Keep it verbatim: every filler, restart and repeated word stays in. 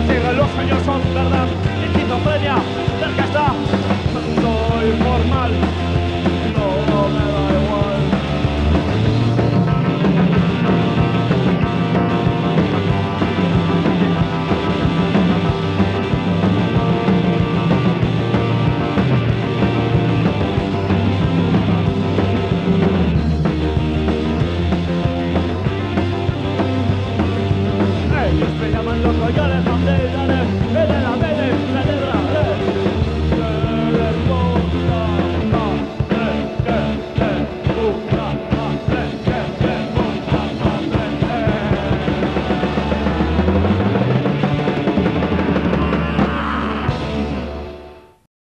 persiguen los sueños son verdad. Esquizofrenia, cerca está. Soy formal, no me da igual. Ellos me llaman loco, yo les bandera.